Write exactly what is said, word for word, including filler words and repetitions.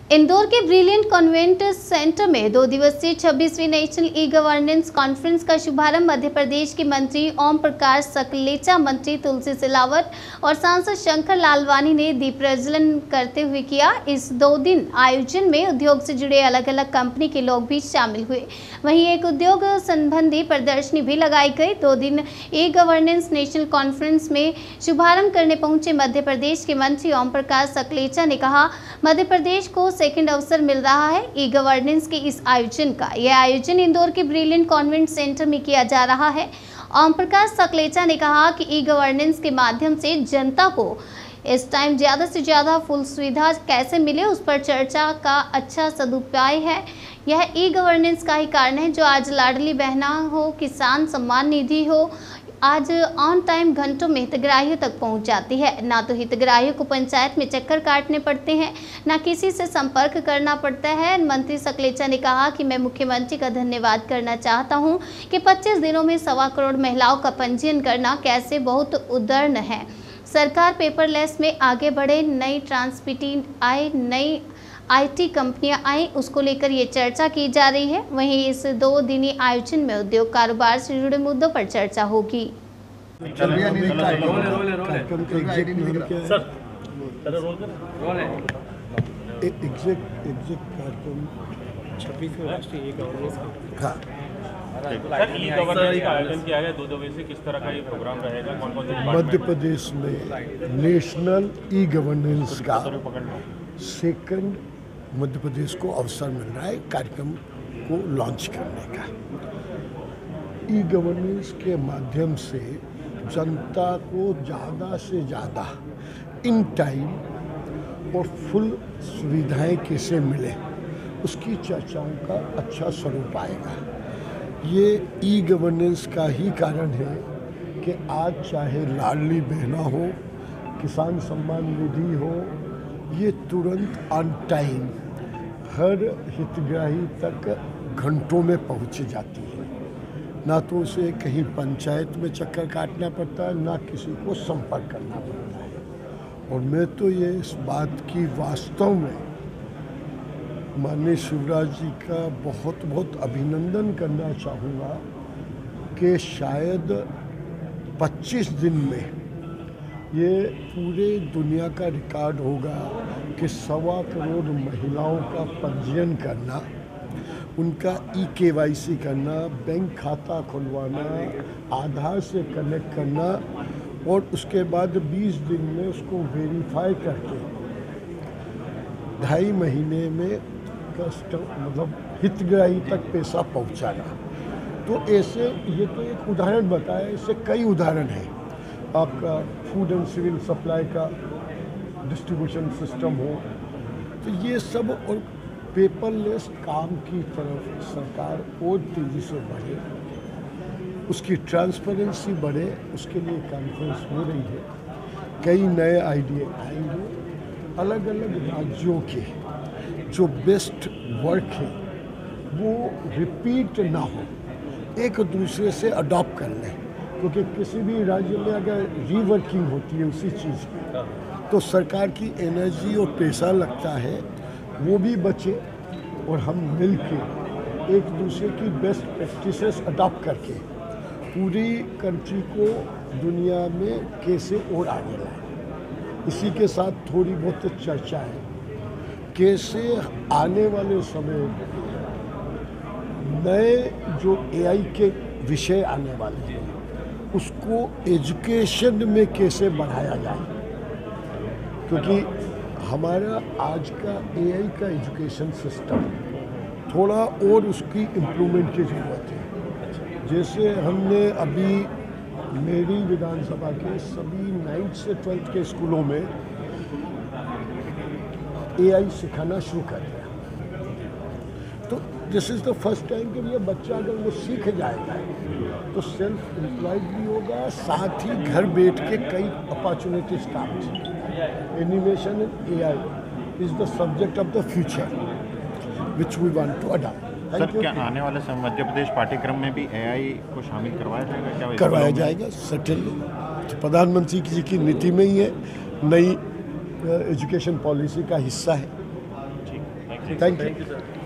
इंदौर के brilliant convent centre में दो दिवसीय छब्बीसवीं नेशनल ई गवर्नेंस कॉन्फ्रेंस का शुभारंभ मध्य प्रदेश के मंत्री ओम प्रकाश सकलेचा, मंत्री तुलसी सिलावट और सांसद शंकर लालवानी ने दीप प्रज्वलन करते हुए किया। इस दो दिन आयोजन में उद्योग से जुड़े अलग अलग कंपनी के लोग भी शामिल हुए। वहीं एक उद्योग संबंधी प्रदर्शनी भी लगाई गई। दो दिन ई गवर्नेंस नेशनल कॉन्फ्रेंस में शुभारंभ करने पहुंचे मध्य प्रदेश के मंत्री ओम प्रकाश सकलेचा ने कहा, मध्य प्रदेश को सेकंड अवसर मिल रहा है ई गवर्नेंस के इस आयोजन का। यह आयोजन इंदौर के ब्रिलियंट कॉन्वेंट सेंटर में किया जा रहा है। ओम प्रकाश सकलेचा ने कहा कि ई गवर्नेंस के माध्यम से जनता को इस टाइम ज़्यादा से ज़्यादा फुल सुविधा कैसे मिले, उस पर चर्चा का अच्छा सदुपाय है। यह ई गवर्नेंस का ही कारण है जो आज लाडली बहना हो, किसान सम्मान निधि हो, आज ऑन टाइम घंटों में हितग्राहियों तक पहुंच जाती है। ना तो हितग्राहियों को पंचायत में चक्कर काटने पड़ते हैं, ना किसी से संपर्क करना पड़ता है। मंत्री सकलेचा ने कहा कि मैं मुख्यमंत्री का धन्यवाद करना चाहता हूं कि पच्चीस दिनों में सवा करोड़ महिलाओं का पंजीयन करना कैसे बहुत उदाहरण है। सरकार पेपरलेस में आगे बढ़े, नई ट्रांसमिटी आए, नई आईटी कंपनियां आई, उसको लेकर ये चर्चा की जा रही है। वहीं इस दो दिनी आयोजन में उद्योग कारोबार से जुड़े मुद्दों पर चर्चा होगी। मध्य प्रदेश में नेशनल ई गवर्नेंस का सेकंड मध्य प्रदेश को अवसर मिल रहा है कार्यक्रम को लॉन्च करने का। ई गवर्नेंस के माध्यम से जनता को ज़्यादा से ज़्यादा इन टाइम और फुल सुविधाएं कैसे मिले, उसकी चर्चाओं का अच्छा स्वरूप आएगा। ये ई गवर्नेंस का ही कारण है कि आज चाहे लाडली बहना हो, किसान सम्मान निधि हो, ये तुरंत ऑन टाइम हर हितग्राही तक घंटों में पहुंच जाती है। ना तो उसे कहीं पंचायत में चक्कर काटना पड़ता है, ना किसी को संपर्क करना पड़ता है। और मैं तो ये इस बात की वास्तव में माननीय शिवराज जी का बहुत बहुत अभिनंदन करना चाहूँगा कि शायद पच्चीस दिन में ये पूरे दुनिया का रिकॉर्ड होगा कि सवा करोड़ महिलाओं का पंजीयन करना, उनका ई केवाईसी करना, बैंक खाता खुलवाना, आधार से कनेक्ट करना और उसके बाद बीस दिन में उसको वेरीफाई करके ढाई महीने में कस्टम मतलब हितग्राही तक पैसा पहुंचाना। तो ऐसे ये तो एक उदाहरण बताया, इससे कई उदाहरण हैं। आपका फूड एंड सिविल सप्लाई का डिस्ट्रीब्यूशन सिस्टम हो, तो ये सब और पेपरलेस काम की तरफ सरकार और तेज़ी से बढ़े, उसकी ट्रांसपेरेंसी बढ़े, उसके लिए कॉन्फ्रेंस हो रही है। कई नए आइडिया आएंगे, अलग अलग राज्यों के जो बेस्ट वर्क है वो रिपीट ना हो, एक दूसरे से अडॉप्ट कर लें, क्योंकि किसी भी राज्य में अगर रीवर्किंग होती है उसी चीज़ की, तो सरकार की एनर्जी और पैसा लगता है, वो भी बचे और हम मिल के एक दूसरे की बेस्ट प्रैक्टिसेस अडॉप्ट करके पूरी कंट्री को दुनिया में कैसे और आगे लाएं। इसी के साथ थोड़ी बहुत चर्चा है कैसे आने वाले समय नए जो एआई के विषय आने वाले हैं उसको एजुकेशन में कैसे बढ़ाया जाए, क्योंकि हमारा आज का एआई का एजुकेशन सिस्टम थोड़ा और उसकी इम्प्रूवमेंट की ज़रूरत है। जैसे हमने अभी मेरी विधानसभा के सभी नाइन्थ से ट्वेल्थ के स्कूलों में एआई सिखाना शुरू कर दिया, तो this is the first time कि ये बच्चा अगर वो सीख जाएगा तो सेल्फ एम्प्लॉयड भी होगा, साथ ही घर बैठ के कई opportunity start. Animation and AI is the subject of the future which we want to adopt. Sir, क्या आने वाले समय मध्य प्रदेश पाठ्यक्रम में भी एआई को शामिल करवाया जाएगा? क्या करवाया जाएगा सर्टेनली। प्रधानमंत्री जी की नीति में ही है, नई एजुकेशन पॉलिसी का हिस्सा है। ठीक। Thank you.